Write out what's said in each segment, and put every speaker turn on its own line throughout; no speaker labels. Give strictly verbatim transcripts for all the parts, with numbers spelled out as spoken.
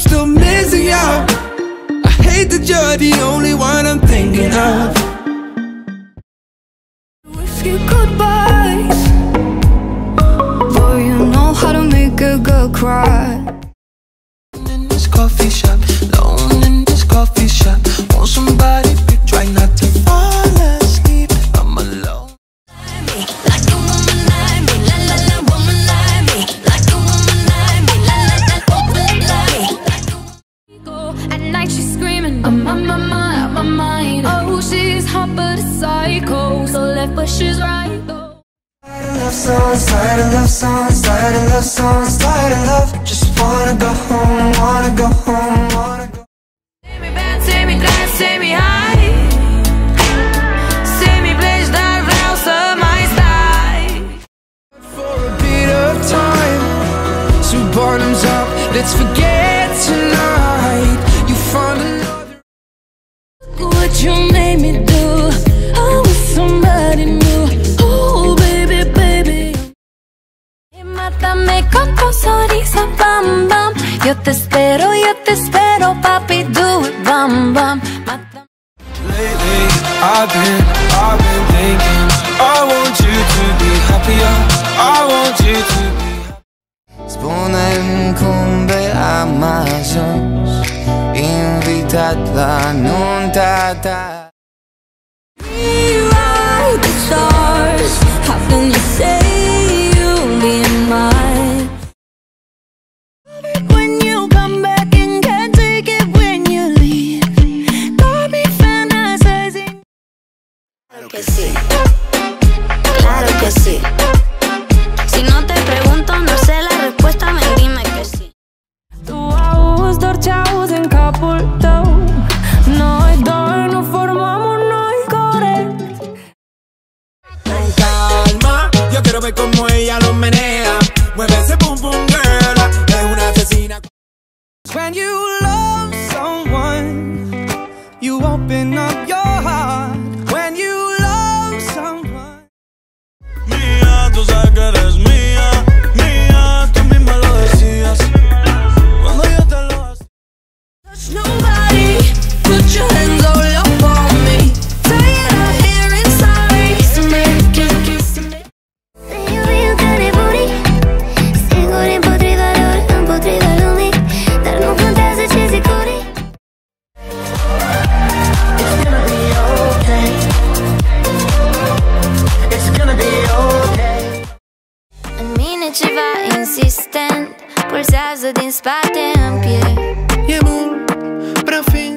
still missing you. I hate that you're the only one I'm thinking of.
Wish you goodbyes, boy, you know how to make a girl cry.
In this coffee shop, alone in this coffee shop, want somebody to try not to fall asleep. I'm alone.
Like a woman like me, la la la, woman like me. Like a woman like me, la la la, woman like me. Go at night, she's screaming, I'm on my mind, on my mind. Oh, she's hot but a psycho, so left but she's right though.
Love songs, tired of love songs, tired of love songs, tired of love. Just wanna go home, wanna go home, wanna go.
Say me bad, say me glad, say me high. Say me please, that rouse of my style.
For a bit of time, so bottoms up, let's forget tonight. You found another.
Look what you made me do. I was somebody new. Oh baby, baby. Y mátame con tu sonrisa, bam bam. Yo te espero, yo te espero, papi, do it, bam bam. Mátame.
Lately, I've been, I've been thinking, I want you to be happier, I want you to be happier. Spune incumbe a ajuns, invitat la nunta ta.
Rewrite the stars. How can you say you'll be mine? When you come back and can't take it when you leave, got me fantasizing. Claro que sí, claro que sí. Si no te pregunto, no sé la respuesta, me dime que sí. Tu auzi doar ce auzi în capul tău. Noi doi nu formamos noi corect.
Calma, yo quiero ver como ella lo menea. Mueve ese pum pum girl, es una asesina. When you love someone, you open up your heart. When you love someone. Mía, tú sabes que eres mía, mía, tú misma lo decías. Cuando yo te lo hacía.
Touch nobody, put your hands all up on me. Say it out here and sorry, so make it kiss me. Sei io che ne puri, sicuri un po' trivalore, un po' trivalumi, dar nu contează ce sicuri.
It's gonna be okay. It's gonna be okay.
În mine ceva insistent pulsează din spate în piept.
E mult prea fin.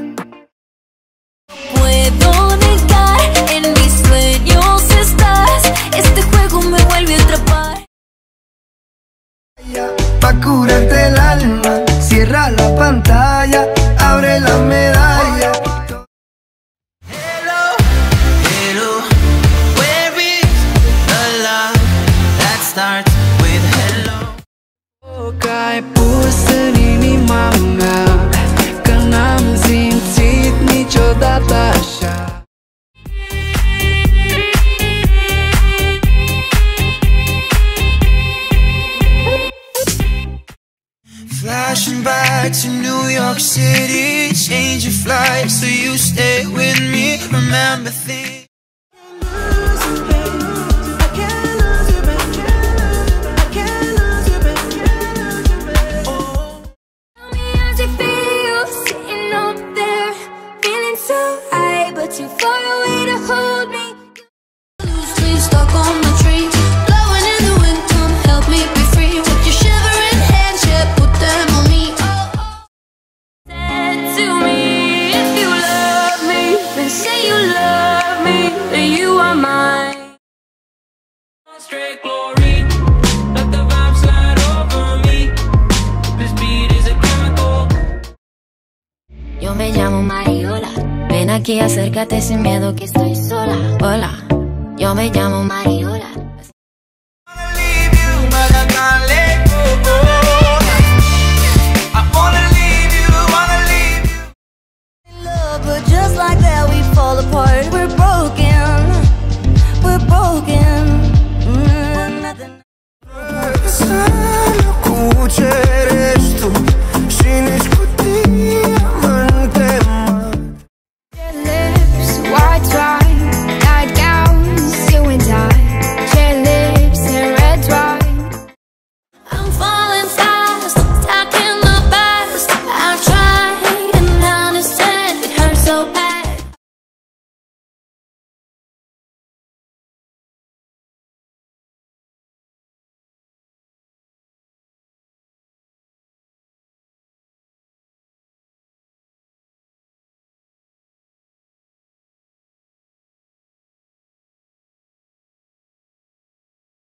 Puedo negar en mis sueños estás. Este juego me vuelve a atrapar.
Pa' curarte el alma, cierra la pantalla, abre la medalla. Hello, hello, where is the love that starts with hello? O că ai pus în inima mea, că n-am simțit niciodată așa. Flashing back to New York City, change your flight so you stay with me. Remember things.
Tell me how's it feel sitting up there, feeling so high, but too far away to hold me. Loosely stuck on the tree, blowing in the wind. Come help me be free with your shivering hands. Yeah, put them on me. Oh, oh. Said to me, if you love me, then say you love me, and you are mine.
Straight glory, let the vibe slide over me. This beat is a chemical.
Yo me llamo Mariola, ven aquí, acércate sin miedo que estoy sola. Hola, yo me llamo Mariola.